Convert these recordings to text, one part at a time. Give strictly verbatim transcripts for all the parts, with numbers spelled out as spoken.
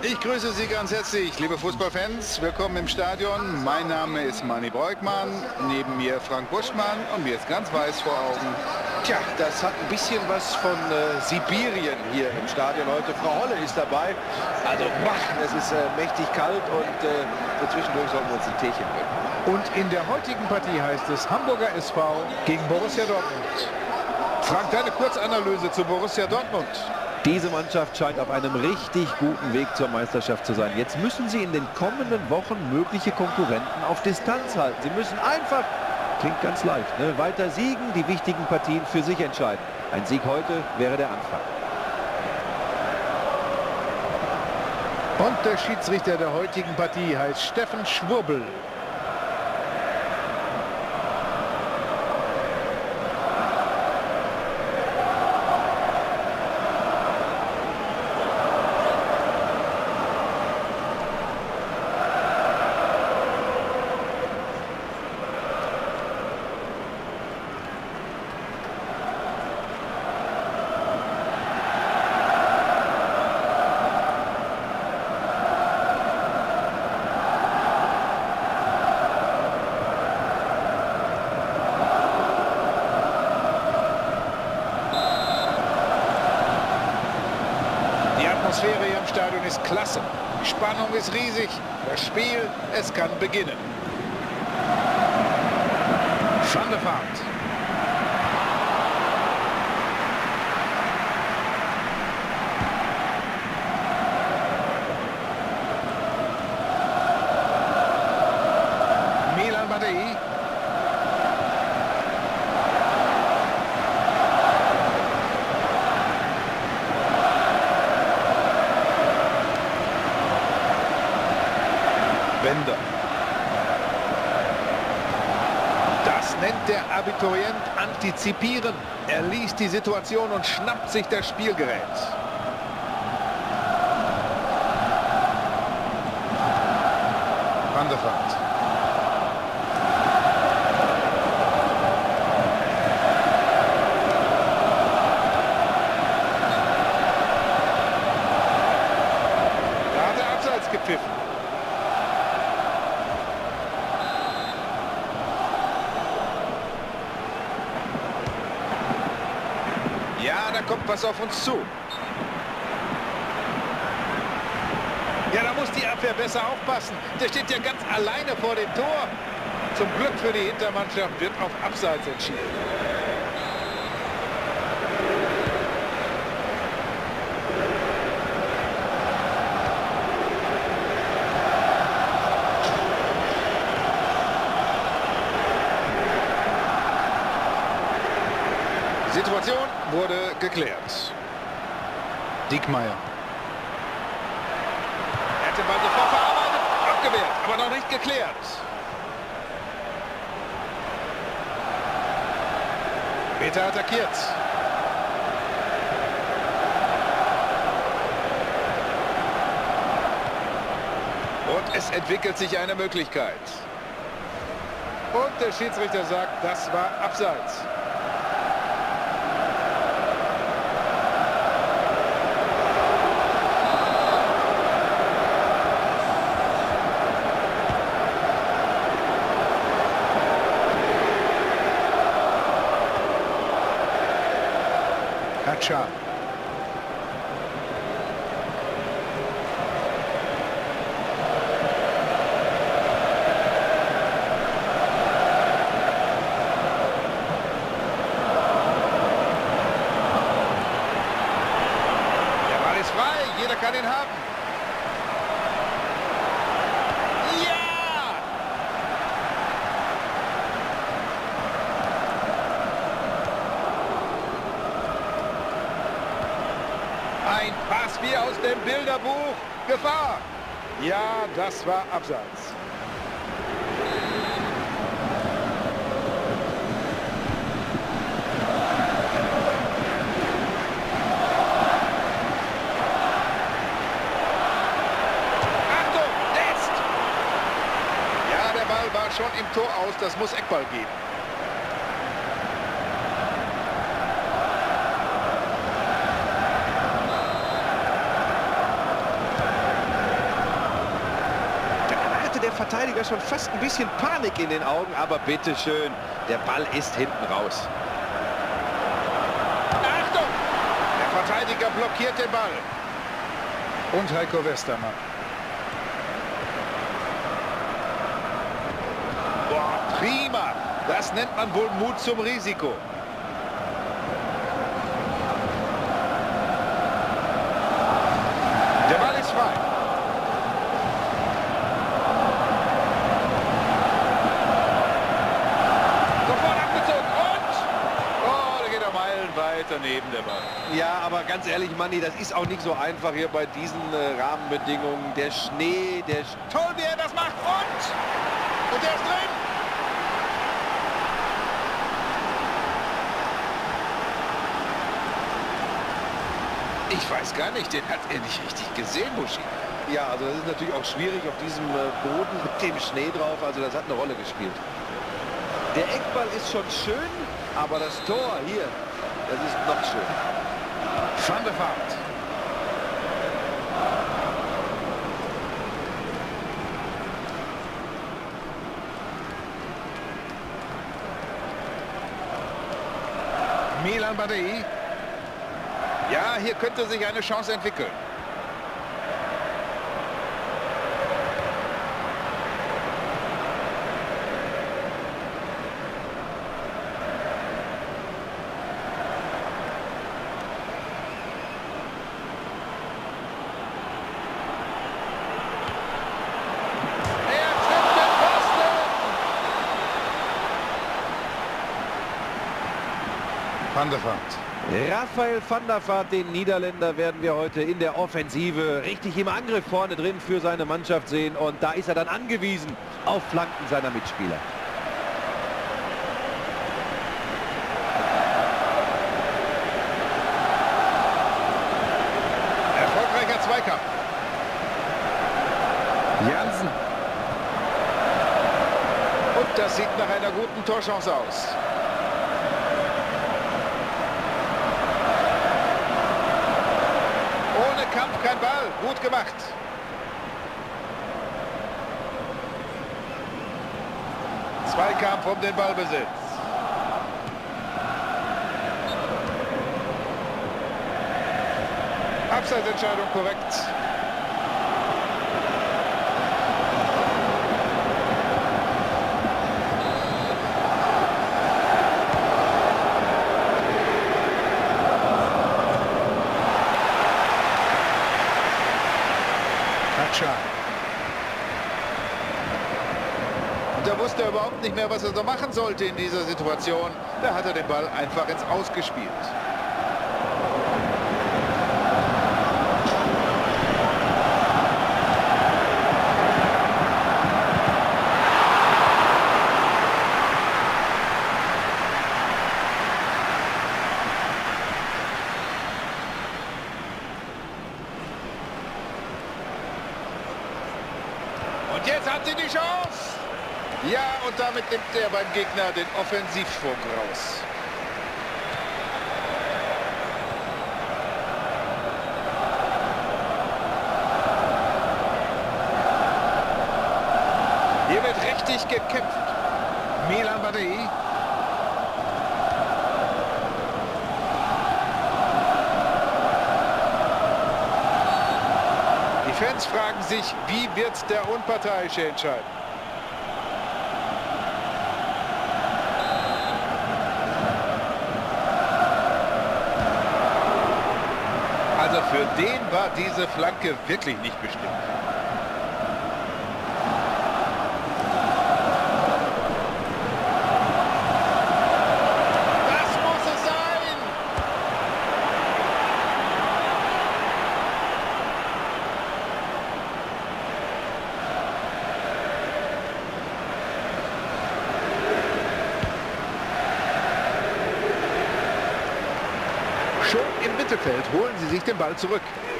Ich grüße Sie ganz herzlich, liebe Fußballfans. Willkommen im Stadion. Mein Name ist Manni Breukmann, neben mir Frank Buschmann und mir ist ganz weiß vor Augen. Tja, das hat ein bisschen was von äh, Sibirien hier im Stadion heute. Frau Holle ist dabei. Also, mach, es ist äh, mächtig kalt und äh, so zwischendurch sollten wir uns ein Teechen bringen. Und in der heutigen Partie heißt es Hamburger S V gegen Borussia Dortmund. Frank, deine Kurzanalyse zu Borussia Dortmund. Diese Mannschaft scheint auf einem richtig guten Weg zur Meisterschaft zu sein. Jetzt müssen sie in den kommenden Wochen mögliche Konkurrenten auf Distanz halten. Sie müssen einfach, klingt ganz leicht, ne, weiter siegen, die wichtigen Partien für sich entscheiden. Ein Sieg heute wäre der Anfang. Und der Schiedsrichter der heutigen Partie heißt Steffen Schwurbel. Die Atmosphäre hier im Stadion ist klasse. Die Spannung ist riesig. Das Spiel, es kann beginnen. Van der Vaart. Milan Badei. Bender. Das nennt der Abiturient antizipieren. Er liest die Situation und schnappt sich das Spielgerät. Van der Vaart. Da hat er abseits gepfiffen. Ja, da kommt was auf uns zu. Ja, da muss die Abwehr besser aufpassen. Der steht ja ganz alleine vor dem Tor. Zum Glück für die Hintermannschaft wird auf Abseits entschieden. Die Situation wurde geklärt. Diekmeyer. Er hat den Ball sofort verarbeitet, abgewehrt, aber noch nicht geklärt. Peter attackiert. Und es entwickelt sich eine Möglichkeit. Und der Schiedsrichter sagt, das war Abseits. Hatscha. Der Ball ist frei, jeder kann ihn haben. Ein Pass wie aus dem Bilderbuch. Gefahr. Ja, das war Abseits. Achtung, jetzt! Ja, der Ball war schon im Tor aus. Das muss Eckball geben. der Verteidiger schon fast ein bisschen Panik in den Augen, aber bitteschön, der Ball ist hinten raus. Achtung! Der Verteidiger blockiert den Ball. Und Heiko Westermann. Boah, prima. Das nennt man wohl Mut zum Risiko. Der Ball ist frei. Sofort abgezogen und... Oh, da geht er meilenweit daneben, der Ball. Ja, aber ganz ehrlich, Manni, das ist auch nicht so einfach hier bei diesen äh, Rahmenbedingungen. Der Schnee, der... Sch Toll, wie er das macht und... Und der ist drin. Ich weiß gar nicht, den hat er nicht richtig gesehen, Buschi. Ja, also das ist natürlich auch schwierig auf diesem äh, Boden mit dem Schnee drauf. Also das hat eine Rolle gespielt. Der Eckball ist schon schön, aber das Tor hier, das ist noch schön. Van der Vaart. Milan Badei. Ja, hier könnte sich eine Chance entwickeln. Van der Vaart. Raphael van der Vaart, den Niederländer, werden wir heute in der Offensive richtig im Angriff vorne drin für seine Mannschaft sehen. Und da ist er dann angewiesen auf Flanken seiner Mitspieler. Erfolgreicher Zweikampf. Jansen. Und das sieht nach einer guten Torchance aus. Kampf, kein Ball. Gut gemacht. Zweikampf um den Ballbesitz. Abseitsentscheidung korrekt. Und da wusste er überhaupt nicht mehr, was er so machen sollte in dieser Situation. Da hat er den Ball einfach ins Aus gespielt. Und jetzt hat sie die Chance. Ja, und damit nimmt er beim Gegner den Offensivschwung raus. Hier wird richtig gekämpft. Milan Badei. Die Fans fragen sich, wie wird der Unparteiische entscheiden? Also für den war diese Flanke wirklich nicht bestimmt. Das muss es sein! Schon im Mittelfeld holen sie sich den Ball zurück.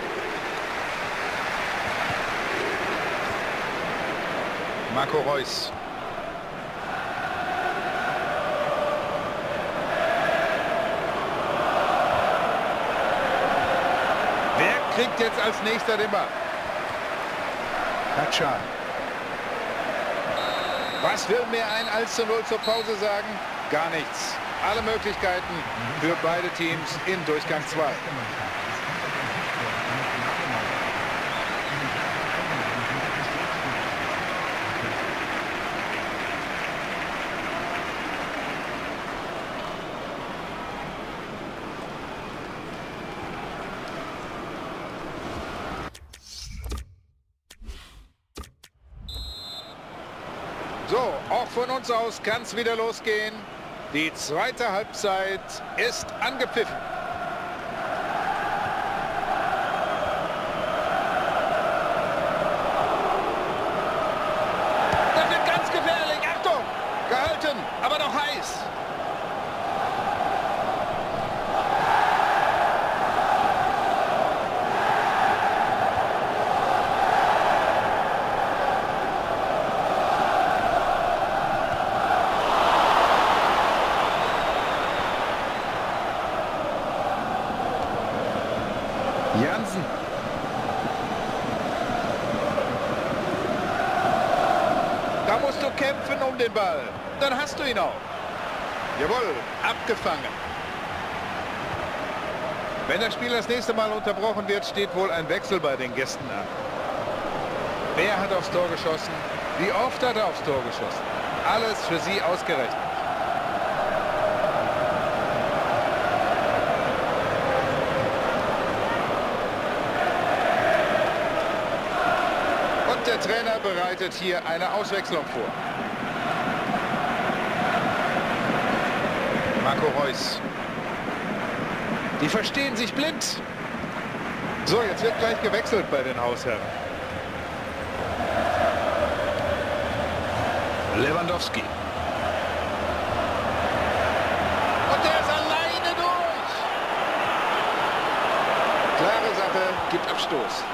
Marco Reus. Wer kriegt jetzt als nächster den Ball? Katschan. Was will mir ein eins zu null zur Pause sagen? Gar nichts. Alle Möglichkeiten für beide Teams in Durchgang zwei. So, auch von uns aus kann es wieder losgehen. Die zweite Halbzeit ist angepfiffen. Das wird ganz gefährlich. Achtung! Gehalten, aber noch heiß. Jansen. Da musst du kämpfen um den Ball. Dann hast du ihn auch. Jawohl, abgefangen. Wenn das Spiel das nächste Mal unterbrochen wird, steht wohl ein Wechsel bei den Gästen an. Wer hat aufs Tor geschossen? Wie oft hat er aufs Tor geschossen? Alles für sie ausgerechnet. Der Trainer bereitet hier eine Auswechslung vor. Marco Reus. Die verstehen sich blind. So, jetzt wird gleich gewechselt bei den Hausherren. Lewandowski. Und der ist alleine durch. Klare Sache, gibt Abstoß.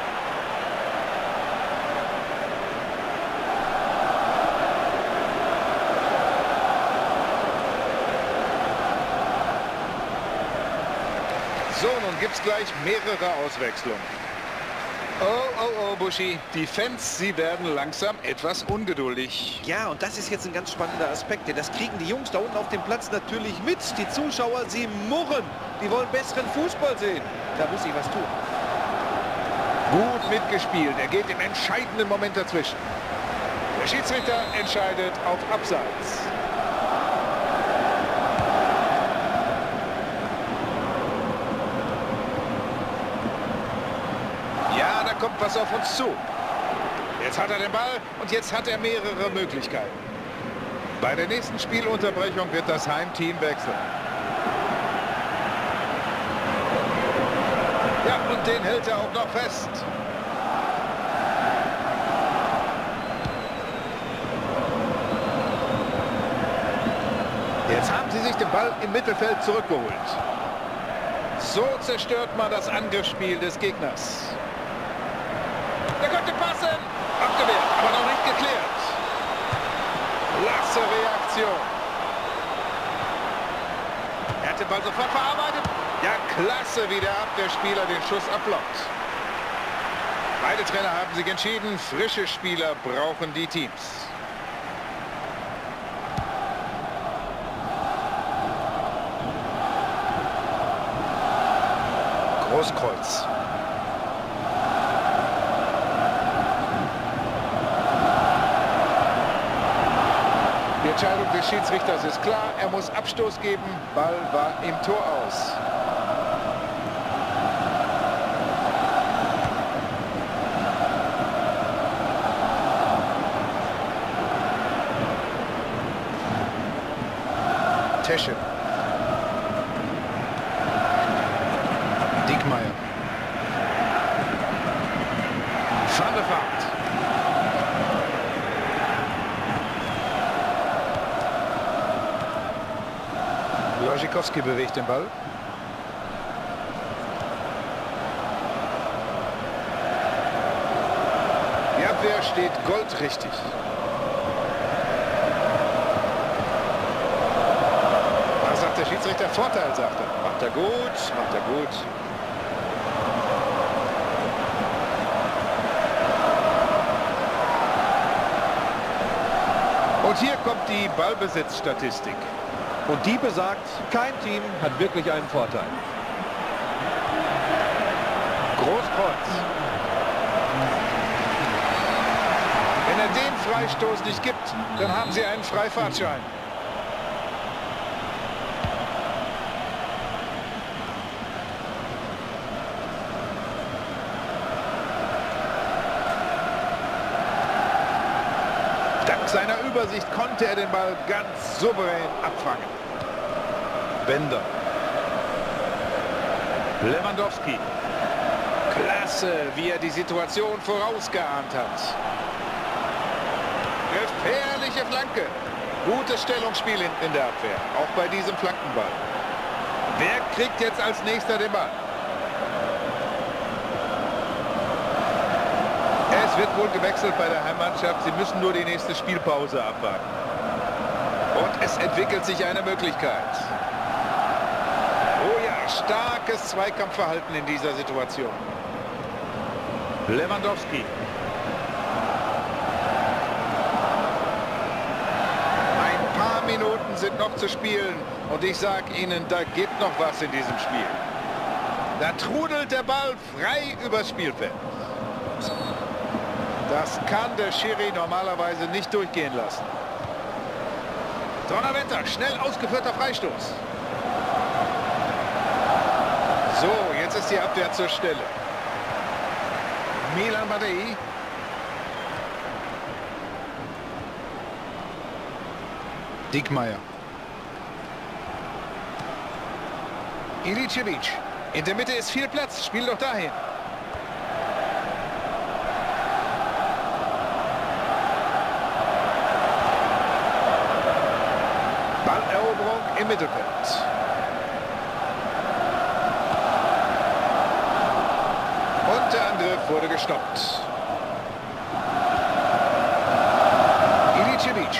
So, nun gibt es gleich mehrere Auswechslungen. Oh, oh, oh, Buschi. Die Fans, sie werden langsam etwas ungeduldig. Ja, und das ist jetzt ein ganz spannender Aspekt. Denn das kriegen die Jungs da unten auf dem Platz natürlich mit. Die Zuschauer, sie murren. Die wollen besseren Fußball sehen. Da muss ich was tun. Gut mitgespielt. Er geht im entscheidenden Moment dazwischen. Der Schiedsrichter entscheidet auf Abseits. Kommt was auf uns zu. Jetzt hat er den Ball und jetzt hat er mehrere Möglichkeiten. Bei der nächsten Spielunterbrechung wird das Heimteam wechseln. Ja, und den hält er auch noch fest. Jetzt haben sie sich den Ball im Mittelfeld zurückgeholt. So zerstört man das Angriffsspiel des Gegners. Der könnte passen. Abgewehrt, aber noch nicht geklärt. Klasse Reaktion. Er hat den Ball sofort verarbeitet. Ja, klasse, wie der Abwehrspieler den Schuss abblockt. Beide Trainer haben sich entschieden, frische Spieler brauchen die Teams. Großkreuz. Die Entscheidung des Schiedsrichters ist klar. Er muss Abstoß geben. Ball war im Tor aus. Tesche. Diekmeyer. Van der Vaart. Błaszczykowski bewegt den Ball. Die Abwehr steht goldrichtig. Da sagt der Schiedsrichter Vorteil, sagt er. Macht er gut, macht er gut. Und hier kommt die Ballbesitzstatistik. Und die besagt, kein Team hat wirklich einen Vorteil. Großkreuz. Wenn er den Freistoß nicht gibt, dann haben sie einen Freifahrtschein. Dank seiner Übersicht konnte er den Ball ganz souverän abfangen. Bender. Lewandowski. Klasse, wie er die Situation vorausgeahnt hat. Gefährliche Flanke. Gutes Stellungsspiel in, in der Abwehr, auch bei diesem Flankenball. Wer kriegt jetzt als nächster den Ball? Es wird wohl gewechselt bei der Heimmannschaft. Sie müssen nur die nächste Spielpause abwarten. Und es entwickelt sich eine Möglichkeit. Oh ja, starkes Zweikampfverhalten in dieser Situation. Lewandowski. Ein paar Minuten sind noch zu spielen. Und ich sage Ihnen, da geht noch was in diesem Spiel. Da trudelt der Ball frei übers Spielfeld. Das kann der Schiri normalerweise nicht durchgehen lassen. Donnerwetter, schnell ausgeführter Freistoß. So, jetzt ist die Abwehr zur Stelle. Milan Badei. Dickmeyer. Ilicevic. In der Mitte ist viel Platz. Spiel doch dahin. Balleroberung im Mittelfeld. Und der Angriff wurde gestoppt. Ilicevic.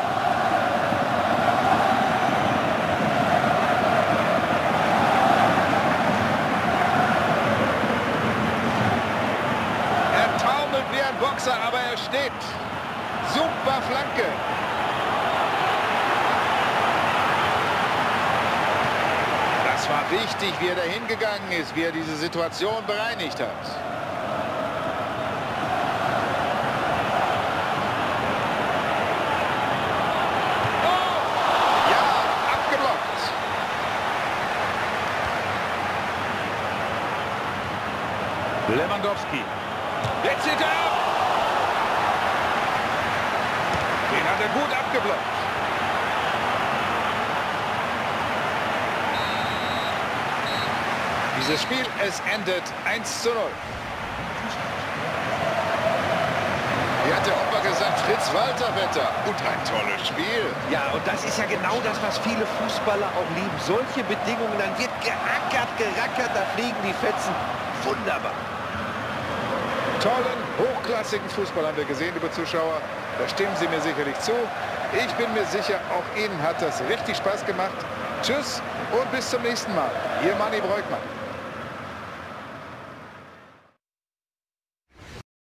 Er taumelt wie ein Boxer, aber er steht. Super Flanke. Es war wichtig, wie er dahin gegangen ist, wie er diese Situation bereinigt hat. Oh! Ja, abgeblockt. Lewandowski. Jetzt zieht er ab. Den hat er gut abgeblockt. Dieses Spiel, es endet eins zu null. Wie hat der Opa gesagt, Fritz Walter Wetter. Und ein tolles Spiel. Ja, und das ist ja genau das, was viele Fußballer auch lieben. Solche Bedingungen, dann wird geackert, gerackert, da fliegen die Fetzen. Wunderbar. Tollen, hochklassigen Fußball haben wir gesehen, liebe Zuschauer. Da stimmen Sie mir sicherlich zu. Ich bin mir sicher, auch Ihnen hat das richtig Spaß gemacht. Tschüss und bis zum nächsten Mal. Ihr Manni Breukmann.